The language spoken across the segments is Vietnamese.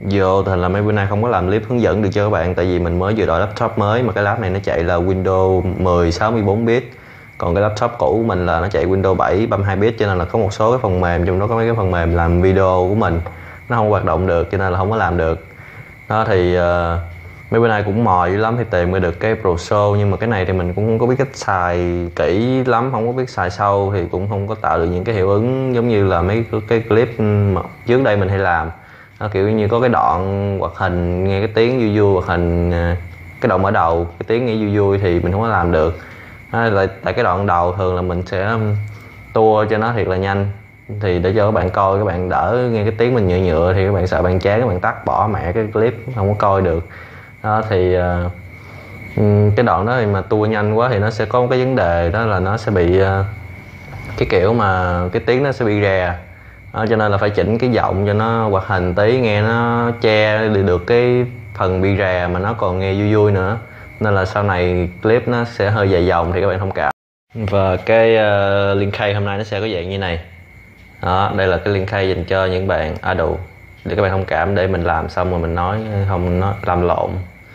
Vô thì là mấy bữa nay không có làm clip hướng dẫn được cho các bạn, tại vì mình mới vừa đổi laptop mới mà cái laptop này nó chạy là Windows 10 64 bit. Còn cái laptop cũ của mình là nó chạy Windows 7 32 bit, cho nên là có một số cái phần mềm, trong đó có mấy cái phần mềm làm video của mình nó không hoạt động được, cho nên là không có làm được. Đó thì mấy bữa nay cũng mò dữ lắm thì tìm được cái Pro Show, nhưng mà cái này thì mình cũng không có biết cách xài kỹ lắm, không có biết xài sâu thì cũng không có tạo được những cái hiệu ứng giống như là mấy cái clip mà trước đây mình hay làm. Nó kiểu như có cái đoạn hoạt hình nghe cái tiếng vui vui, hoạt hình cái đoạn mở đầu cái tiếng nghe vui vui thì mình không có làm được. Tại cái đoạn đầu thường là mình sẽ tua cho nó thiệt là nhanh, thì để cho các bạn coi, các bạn đỡ nghe cái tiếng mình nhựa nhựa thì các bạn sợ bạn chán, các bạn tắt bỏ mẹ cái clip không có coi được. Đó thì cái đoạn đó thì mà tua nhanh quá thì nó sẽ có một cái vấn đề, đó là nó sẽ bị cái kiểu mà cái tiếng nó sẽ bị rè. Đó, cho nên là phải chỉnh cái giọng cho nó hoạt hình tí, nghe nó che được cái phần bị rè mà nó còn nghe vui vui nữa, nên là sau này clip nó sẽ hơi dài dòng thì các bạn thông cảm. Và cái link key hôm nay nó sẽ có dạng như này. Đó, đây là cái link key dành cho những bạn adult để các bạn thông cảm, để mình làm xong rồi mình nói không nó làm lộn.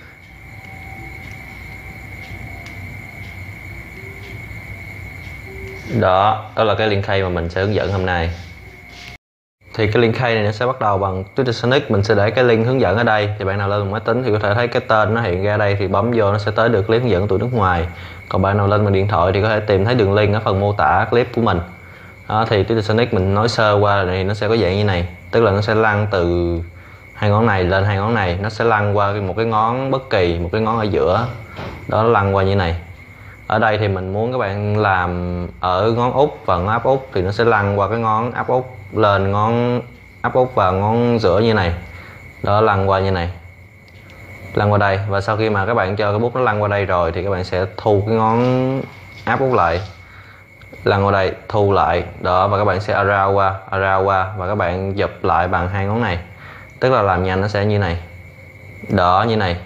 Đó là cái link key mà mình sẽ hướng dẫn hôm nay. Thì cái link key này nó sẽ bắt đầu bằng Tutorial. Mình sẽ để cái link hướng dẫn ở đây, thì bạn nào lên máy tính thì có thể thấy cái tên nó hiện ra đây, thì bấm vô nó sẽ tới được clip hướng dẫn tụi nước ngoài. Còn bạn nào lên bằng điện thoại thì có thể tìm thấy đường link ở phần mô tả clip của mình. Đó, thì Tutorial mình nói sơ qua này, nó sẽ có dạng như này, tức là nó sẽ lăn từ hai ngón này lên hai ngón này, nó sẽ lăn qua một cái ngón bất kỳ, một cái ngón ở giữa đó, nó lăn qua như này. Ở đây thì mình muốn các bạn làm ở ngón út và ngón áp út, thì nó sẽ lăn qua cái ngón áp út lên ngón áp út và ngón giữa như này. Đó, lăn qua như này, lăn qua đây. Và sau khi mà các bạn cho cái bút nó lăn qua đây rồi thì các bạn sẽ thu cái ngón áp út lại, lăn qua đây, thu lại. Đó, và các bạn sẽ around qua và các bạn giật lại bằng hai ngón này, tức là làm nhanh nó sẽ như này. Đó, như này,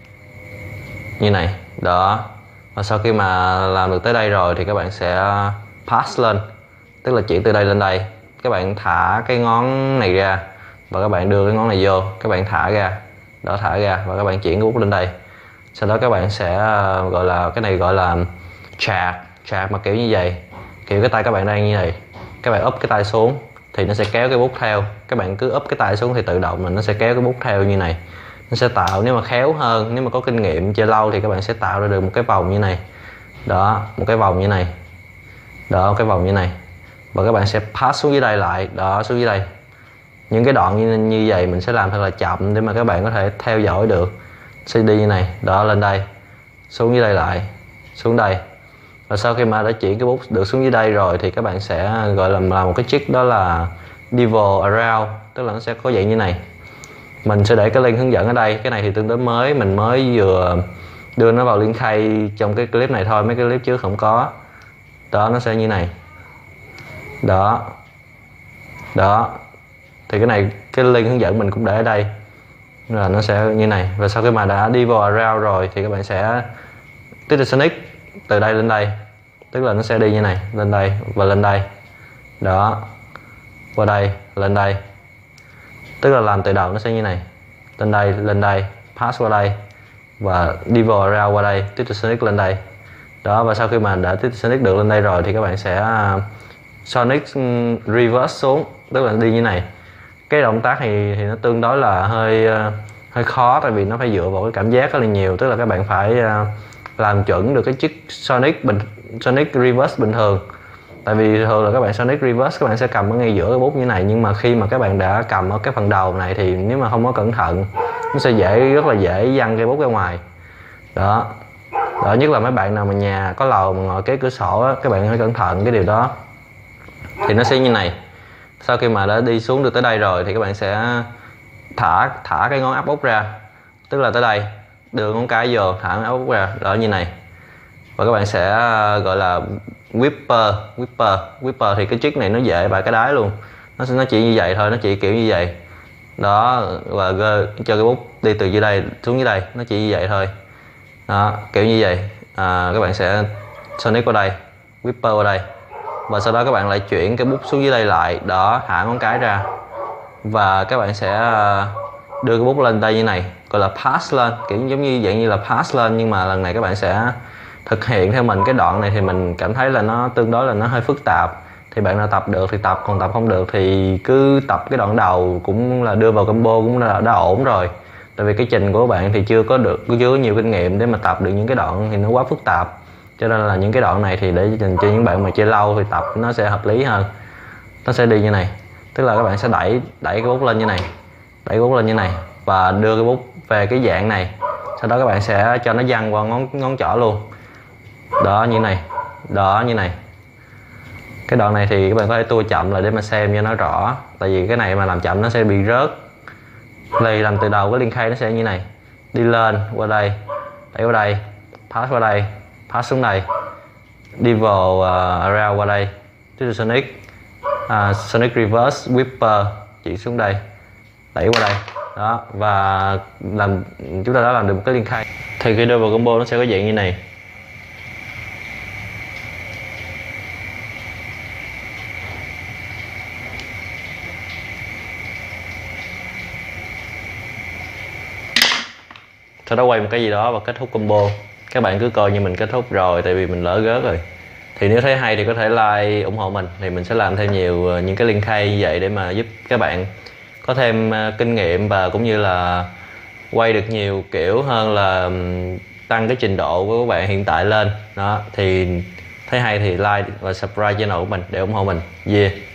như này. Đó, và sau khi mà làm được tới đây rồi thì các bạn sẽ pass lên, tức là chuyển từ đây lên đây. Các bạn thả cái ngón này ra và các bạn đưa cái ngón này vô, các bạn thả ra. Đó, thả ra và các bạn chuyển cái bút lên đây. Sau đó các bạn sẽ gọi là, cái này gọi là chạc mà kiểu như vậy, kiểu cái tay các bạn đang như này, các bạn úp cái tay xuống thì nó sẽ kéo cái bút theo. Các bạn cứ úp cái tay xuống thì tự động là nó sẽ kéo cái bút theo như này. Nó sẽ tạo, nếu mà khéo hơn, nếu mà có kinh nghiệm chơi lâu thì các bạn sẽ tạo ra được một cái vòng như này. Đó, một cái vòng như này. Đó, một cái vòng như này. Và các bạn sẽ pass xuống dưới đây lại. Đó, xuống dưới đây. Những cái đoạn như vậy mình sẽ làm thật là chậm để mà các bạn có thể theo dõi được. Sẽ đi như này. Đó, lên đây, xuống dưới đây lại, xuống đây. Và sau khi mà đã chuyển cái bút được xuống dưới đây rồi thì các bạn sẽ gọi là làm một cái trick, đó là Devil Around, tức là nó sẽ có dạng như này. Mình sẽ để cái link hướng dẫn ở đây. Cái này thì tương đối mới, mình mới vừa đưa nó vào link key trong cái clip này thôi, mấy cái clip trước không có. Đó, nó sẽ như này. Đó, đó, thì cái này cái link hướng dẫn mình cũng để ở đây, là nó sẽ như này. Và sau khi mà đã đi vào around rồi thì các bạn sẽ Tutorial từ đây lên đây, tức là nó sẽ đi như này, lên đây và lên đây. Đó, qua đây, lên đây, tức là làm từ đầu nó sẽ như này, lên đây, pass qua đây và đi vào around qua đây, Tutorial lên đây. Đó, và sau khi mà đã Tutorial được lên đây rồi thì các bạn sẽ Sonic reverse xuống, tức là đi như này. Cái động tác thì nó tương đối là hơi khó, tại vì nó phải dựa vào cái cảm giác rất là nhiều, tức là các bạn phải làm chuẩn được cái chiếc Sonic reverse bình thường. Tại vì thường là các bạn Sonic reverse các bạn sẽ cầm ở ngay giữa cái bút như này, nhưng mà khi mà các bạn đã cầm ở cái phần đầu này thì nếu mà không có cẩn thận nó sẽ rất là dễ văng cây bút ra ngoài. Đó, đó, nhất là mấy bạn nào mà nhà có lầu mà ngồi kế cửa sổ á, các bạn phải cẩn thận cái điều đó. Thì nó sẽ như này. Sau khi mà đã đi xuống được tới đây rồi thì các bạn sẽ thả cái ngón áp út ra, tức là tới đây, đưa ngón cái vô, thả ngón áp út ra, đó, như này. Và các bạn sẽ gọi là Whipper thì cái trick này nó dễ bài cái đáy luôn. Nó chỉ như vậy thôi, nó chỉ kiểu như vậy. Đó, và cho cái bút đi từ dưới đây xuống dưới đây, nó chỉ như vậy thôi. Đó, kiểu như vậy. Các bạn sẽ Sonic qua đây, Whipper qua đây. Và sau đó các bạn lại chuyển cái bút xuống dưới đây lại. Đó, thả ngón cái ra. Và các bạn sẽ đưa cái bút lên tay như này, gọi là pass lên, kiểu giống như dạng như là pass lên, nhưng mà lần này các bạn sẽ thực hiện theo mình. Cái đoạn này thì mình cảm thấy là nó tương đối là nó hơi phức tạp, thì bạn nào tập được thì tập, còn tập không được thì cứ tập cái đoạn đầu cũng là đưa vào combo cũng là đã ổn rồi. Tại vì cái trình của bạn thì chưa có nhiều kinh nghiệm để mà tập được những cái đoạn thì nó quá phức tạp, cho nên là những cái đoạn này thì để dành cho những bạn mà chơi lâu thì tập nó sẽ hợp lý hơn. Nó sẽ đi như này, tức là các bạn sẽ đẩy cái bút lên như này, đẩy cái bút lên như này và đưa cái bút về cái dạng này, sau đó các bạn sẽ cho nó văng qua ngón trỏ luôn, đó như này, đó như này. Cái đoạn này thì các bạn có thể tua chậm lại để mà xem cho nó rõ, tại vì cái này mà làm chậm nó sẽ bị rớt. Thì làm từ đầu cái liên khay nó sẽ như này, đi lên qua đây, đẩy qua đây, pass qua đây, pass xuống đây, đi vào around qua đây, tiếp Sonic, Sonic reverse whipper chỉ xuống đây, đẩy qua đây, đó, và chúng ta đã làm được một cái liên khay. Thì khi đưa vào combo nó sẽ có dạng như này. Sau đó quay một cái gì đó và kết thúc combo. Các bạn cứ coi như mình kết thúc rồi, tại vì mình lỡ gớt rồi. Thì nếu thấy hay thì có thể like ủng hộ mình, thì mình sẽ làm thêm nhiều những cái link hay như vậy để mà giúp các bạn có thêm kinh nghiệm và cũng như là quay được nhiều kiểu hơn, là tăng cái trình độ của các bạn hiện tại lên. Đó, thì thấy hay thì like và subscribe channel của mình để ủng hộ mình. Yeah.